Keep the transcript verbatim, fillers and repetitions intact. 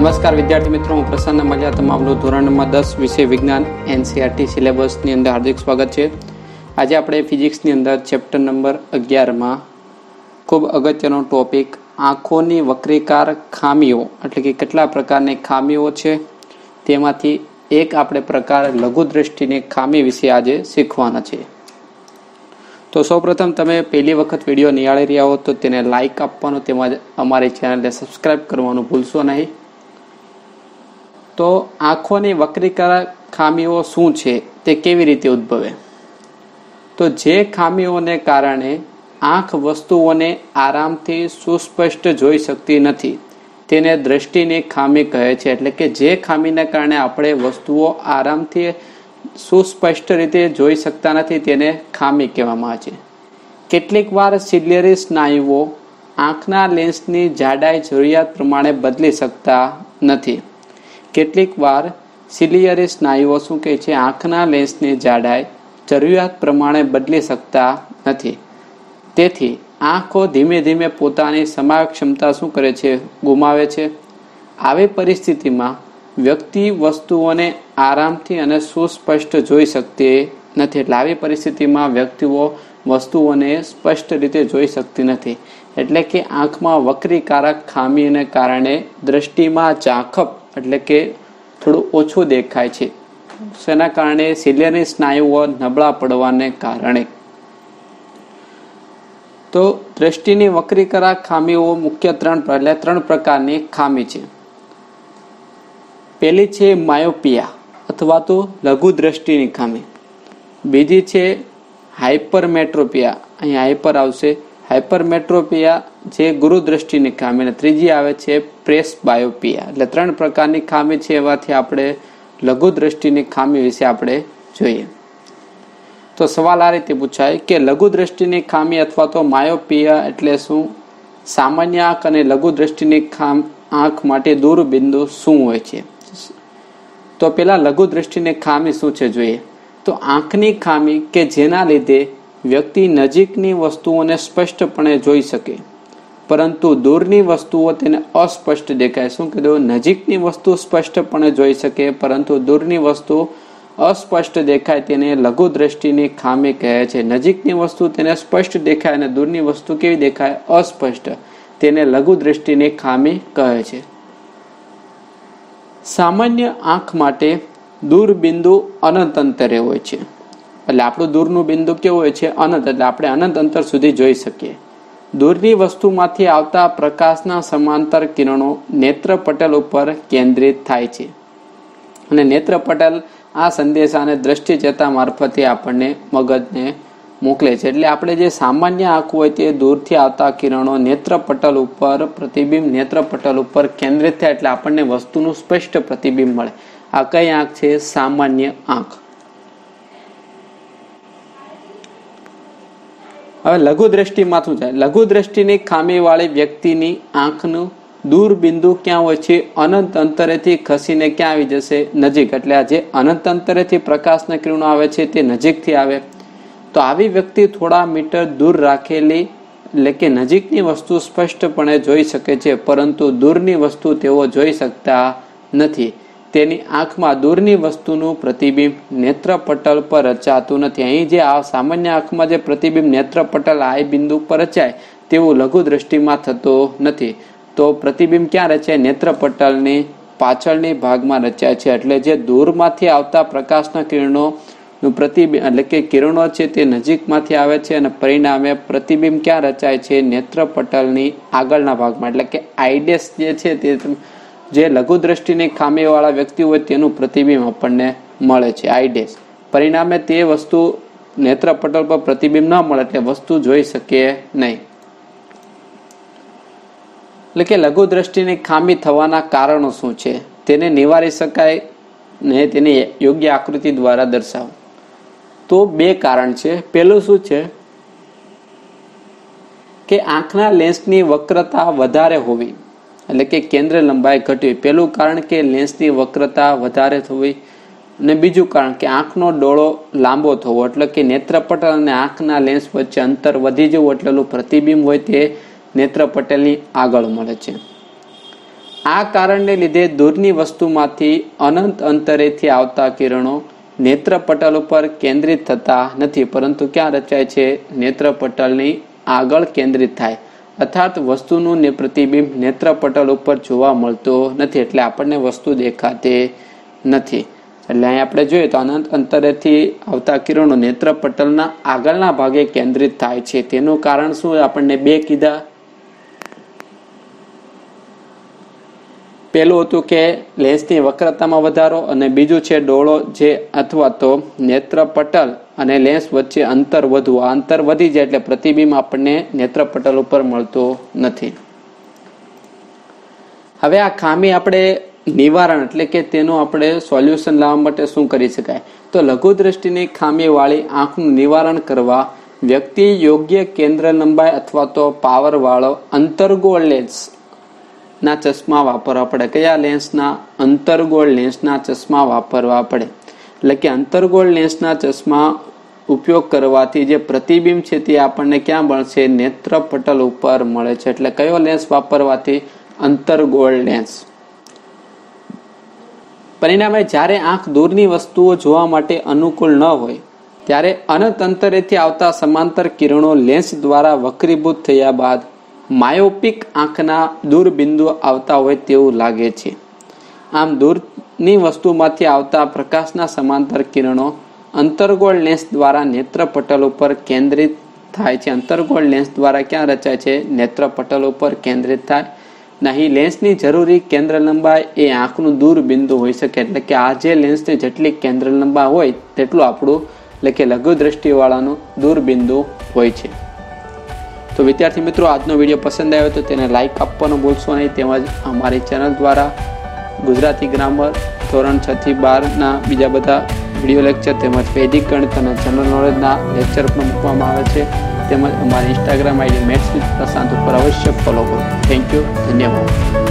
નમસ્કાર વિદ્યાર્થી મિત્રો, હું પ્રસન્ન મલ્યા તમામનું ધોરણ નંબર દસ વિષય વિજ્ઞાન એનસીઆરટી સિલેબસની અંદર હાર્દિક સ્વાગત છે. આજે આપણે ફિઝિક્સની અંદર ચેપ્ટર નંબર અગિયારમાં ખૂબ અગત્યનો ટોપિક આંખોની વક્રીકાર ખામીઓ એટલે કે કેટલા પ્રકારની ખામીઓ છે તેમાંથી એક આપણે પ્રકાર લઘુદ્રષ્ટિની ખામી વિશે આજે શીખવાના છે. તો સૌપ્રથમ તમે પહેલી વખત વિડીયો નિહાળી રહ્યા હો તો તેને લાઇક આપવાનું તેમજ અમારી ચેનલને સબસ્ક્રાઈબ કરવાનું ભૂલશો નહીં. તો આંખોની વક્રીકાર ખામીઓ શું છે તે કેવી રીતે ઉદ્ભવે? તો જે ખામીઓને કારણે આંખ વસ્તુઓને આરામથી સુસ્પષ્ટ જોઈ શકતી નથી તેને દ્રષ્ટિની ખામી કહે છે. એટલે કે જે ખામીને કારણે આપણે વસ્તુઓ આરામથી સુસ્પષ્ટ રીતે જોઈ શકતા નથી તેને ખામી કહેવામાં આવે છે. કેટલીક વાર સિલિયરી સ્નાયુઓ આંખના લેન્સની જાડાઈ જરૂરિયાત પ્રમાણે બદલી શકતા નથી. કેટલીક વાર સિલિયરી સ્નાયુઓ શું કહે છે? આંખના લેન્સની જાડાઈ જરૂરિયાત પ્રમાણે બદલી શકતા નથી. તેથી આંખો ધીમે ધીમે પોતાની સમાય ક્ષમતા શું કરે છે? ગુમાવે છે. આવી પરિસ્થિતિમાં વ્યક્તિ વસ્તુઓને આરામથી અને સુસ્પષ્ટ જોઈ શકતી નથી. એટલે આવી પરિસ્થિતિમાં વ્યક્તિઓ વસ્તુઓને સ્પષ્ટ રીતે જોઈ શકતી નથી. એટલે કે આંખમાં વક્રીકારક ખામીને કારણે દ્રષ્ટિમાં ઝાંખપ એટલે કે થોડું ઓછું દેખાય છે. શેના કારણે? સિલિયરી સ્નાયુઓ નબળા પડવાને કારણે. તો દ્રષ્ટિની વક્રીકારક ખામીઓ મુખ્ય ત્રણ એટલે ત્રણ પ્રકારની ખામી છે. પહેલી છે માયોપિયા અથવા તો લઘુ દ્રષ્ટિની ખામી. બીજી છે હાઇપરમેટ્રોપિયા, અહીં હાઇપર આવશે, હાઇપરમેટ્રોપિયા જે ગુરુદ્રષ્ટિની ખામી. અને ત્રીજી આવે છે પ્રેસબાયોપિયા. એટલે ત્રણ પ્રકારની ખામી છે. એવાથી આપણે લઘુ દ્રષ્ટિની ખામી વિશે આપણે જોઈએ. તો સવાલ આ રીતે પૂછાય કે લઘુ દ્રષ્ટિની ખામી અથવા તો માયોપિયા એટલે શું? સામાન્ય આંખ અને લઘુ દ્રષ્ટિની ખામ આંખ માટે દૂરબિંદુ શું હોય છે? તો પેલા લઘુ દ્રષ્ટિની ખામી શું છે જોઈએ. તો આંખની ખામી કે જેના લીધે વ્યક્તિ નજીકની વસ્તુઓને સ્પષ્ટપણે જોઈ શકે પરંતુ દૂરની વસ્તુઓ તેને અસ્પષ્ટ દેખાય. શું કીધું? નજીકની વસ્તુ સ્પષ્ટપણે જોઈ શકે પરંતુ દૂરની વસ્તુ અસ્પષ્ટ દેખાય તેને લઘુ દ્રષ્ટિની ખામી કહે છે. નજીકની વસ્તુ તેને સ્પષ્ટ દેખાય અને દૂરની વસ્તુ કેવી દેખાય? અસ્પષ્ટ. તેને લઘુ દ્રષ્ટિની ખામી કહે છે. સામાન્ય આંખ માટે દૂરબિંદુ અનંત અંતરે હોય છે. એટલે આપણું દૂરનું બિંદુ કેવું હોય છે? અનંત. એટલે આપણે અનંત અંતર સુધી જોઈ શકીએ. દૂરની વસ્તુમાંથી આવતા પ્રકાશના સમાંતર કિરણો નેત્રપટલ ઉપર કેન્દ્રિત થાય છે અને નેત્રપટલ આ સંદેશાને દ્રષ્ટિ ચેતા મારફતે આપણને મગજને મોકલે છે. એટલે આપણે જે સામાન્ય આંખ હોય તે દૂરથી આવતા કિરણો નેત્રપટલ ઉપર પ્રતિબિંબ નેત્રપટલ ઉપર કેન્દ્રિત થાય એટલે આપણને વસ્તુનું સ્પષ્ટ પ્રતિબિંબ મળે. આ કઈ આંખ છે? સામાન્ય આંખ. હવે લઘુ દ્રષ્ટિમાં શું થાય? લઘુ દ્રષ્ટિની ખામી વાળી વ્યક્તિની આંખનું દૂરબિંદુ ક્યાં હોય છે? અનંત અંતરેથી ખસીને ક્યાં આવી જશે? નજીક. એટલે આ જે અનંત અંતરેથી પ્રકાશના કિરણો આવે છે તે નજીકથી આવે. તો આવી વ્યક્તિ થોડા મીટર દૂર રાખેલી એટલે કે નજીકની વસ્તુ સ્પષ્ટપણે જોઈ શકે છે પરંતુ દૂરની વસ્તુ તેઓ જોઈ શકતા નથી. તેની આંખમાં દૂરની વસ્તુનું પ્રતિબિંબ નેત્રપટલ પર રચાતું નથી. અહીં જે આ સામાન્ય આંખમાં જે પ્રતિબિંબ નેત્રપટલ આઈ બિંદુ પર રચાય તેવું લઘુ દ્રષ્ટિમાં થતું નથી. તો પ્રતિબિંબ ક્યાં રચાય? નેત્રપટલની પાછળની ભાગમાં રચાય છે. એટલે જે દૂરમાંથી આવતા પ્રકાશના કિરણોનું પ્રતિબિંબ એટલે કે કિરણો છે તે નજીકમાંથી આવે છે અને પરિણામે પ્રતિબિંબ ક્યાં રચાય છે? નેત્રપટલની આગળના ભાગમાં. એટલે કે આઈડેસ જે છે તે જે લઘુ દ્રષ્ટિની ખામીવાળા વ્યક્તિ હોય તેનું પ્રતિબિંબ આપણને મળે છે, આઈડેસ. પરિણામે તે વસ્તુ નેત્રપટલ પર પ્રતિબિંબ ન મળે એટલે વસ્તુ જોઈ શકીએ નહીં. એટલે કે લઘુ દ્રષ્ટિની ખામી થવાના કારણો શું છે? તેને નિવારી શકાય ને તેની યોગ્ય આકૃતિ દ્વારા દર્શાવો. તો બે કારણ છે. પહેલું શું છે કે આંખના લેન્સની વક્રતા વધારે હોવી એટલે કે કેન્દ્ર લંબાઈ ઘટવી. પહેલું કારણ કે લેન્સની વક્રતા વધારે થવી અને બીજું કારણ કે આંખનો ડોળો લાંબો થવો એટલે કે નેત્રપટલ અને આંખના લેન્સ વચ્ચે અંતર વધી જવું એટલેલું પ્રતિબિંબ હોય તે નેત્રપટલની આગળ મળે છે. આ કારણને લીધે દૂરની વસ્તુમાંથી અનંત અંતરેથી આવતા કિરણો નેત્રપટલ ઉપર કેન્દ્રિત થતા નથી, પરંતુ ક્યાં રચાય છે? નેત્રપટલની આગળ કેન્દ્રિત થાય, અર્થાત વસ્તુનું ને પ્રતિબિંબ નેત્રપટલ ઉપર જોવા મળતો નથી, એટલે આપણને વસ્તુ દેખાતી નથી. એટલે અહીં આપણે જોઈએ તો અનંત અંતરેથી આવતા કિરણો નેત્રપટલના આગળના ભાગે કેન્દ્રિત થાય છે. તેનું કારણ શું? આપણને બે કીધા. પહેલું હતું કે લેન્સની વક્રતામાં વધારો, અને બીજું છે ડોળો જે અથવા તો નેત્રપટલ અને લેન્સ વચ્ચે અંતર વધવું. આ અંતર વધી જાય એટલે પ્રતિબિંબ આપણને નેત્રપટલ ઉપર મળતો નથી. હવે આ ખામી આપણે નિવારણ એટલે કે તેનું આપણે સોલ્યુશન લાવવા માટે શું કરી શકાય? તો લઘુ દ્રષ્ટિની ખામીવાળી આંખનું નિવારણ કરવા વ્યક્તિ યોગ્ય કેન્દ્ર લંબાઈ અથવા તો પાવર વાળો અંતર્ગોળ લેન્સ ના ચશ્મા વાપરવા પડે. કયા લેન્સના? અંતર્ગોળ લેન્સના ચશ્મા વાપરવા પડે. એટલે કે અંતર્ગોળ લેન્સના ચશ્મા ઉપયોગ કરવાથી જે પ્રતિબિંબ છે તે આપણને ક્યાં મળશે? નેત્રપટલ ઉપર મળે છે. એટલે કયો લેન્સ વાપરવાથી? અંતર્ગોળ લેન્સ. પરિણામે જ્યારે આંખ દૂરની વસ્તુઓ જોવા માટે અનુકૂળ ન હોય ત્યારે અનંત અંતરેથી આવતા સમાંતર કિરણો લેન્સ દ્વારા વક્રીભૂત થયા બાદ માયોપિક આંખના દૂરબિંદુ આવતા હોય તેવું લાગે છે. આમ દૂરની વસ્તુમાંથી આવતા પ્રકાશના સમાંતર કિરણો અંતર્ગોળ લેન્સ દ્વારા નેત્રપટલ ઉપર કેન્દ્રિત થાય છે. અંતર્ગોળ લેન્સ દ્વારા ક્યાં રચાય છે? નેત્રપટલ ઉપર કેન્દ્રિત થાય. નહીં લેન્સની જરૂરી કેન્દ્ર લંબાઈ એ આંખનું દૂરબિંદુ હોઈ શકે. એટલે કે આ જે લેન્સની જેટલી કેન્દ્ર લંબાઈ હોય તેટલું આપણું એટલે કે લઘુ દ્રષ્ટિવાળાનું દૂરબિંદુ હોય છે. તો વિદ્યાર્થી મિત્રો, આજનો વિડીયો પસંદ આવ્યો તો તેને લાઇક આપવાનું ભૂલશો નહીં. તેમજ અમારી ચેનલ દ્વારા ગુજરાતી ગ્રામર ધોરણ છ થી બારના બીજા બધા વિડીયો લેક્ચર તેમજ વૈદિક ગણિત અને જનરલ નોલેજના લેક્ચર પણ મૂકવામાં આવે છે. તેમજ અમારી Instagram ID maths with Prashant ઉપર અવશ્ય ફોલો કરો. Thank you. ધન્યવાદ.